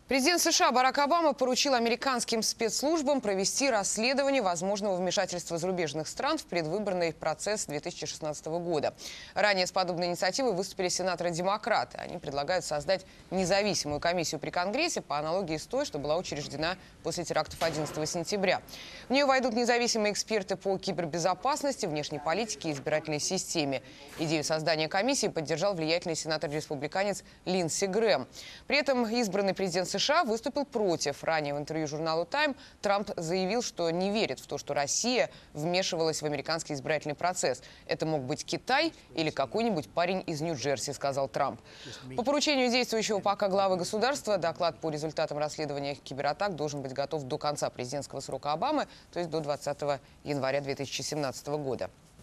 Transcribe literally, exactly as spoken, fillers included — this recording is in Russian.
Президент США Барак Обама поручил американским спецслужбам провести расследование возможного вмешательства зарубежных стран в предвыборный процесс две тысячи шестнадцатого года. Ранее с подобной инициативой выступили сенаторы-демократы. Они предлагают создать независимую комиссию при Конгрессе по аналогии с той, что была учреждена после терактов одиннадцатого сентября. В нее войдут независимые эксперты по кибербезопасности, внешней политике и избирательной системе. Идею создания комиссии поддержал влиятельный сенатор-республиканец Линдси Грэм. При этом избранный президент США выступил против. Ранее в интервью журналу «Тайм» Трамп заявил, что не верит в то, что Россия вмешивалась в американский избирательный процесс. Это мог быть Китай или какой-нибудь парень из Нью-Джерси, сказал Трамп. По поручению действующего пока главы государства доклад по результатам расследования кибератак должен быть готов до конца президентского срока Обамы, то есть до двадцатого января две тысячи семнадцатого года.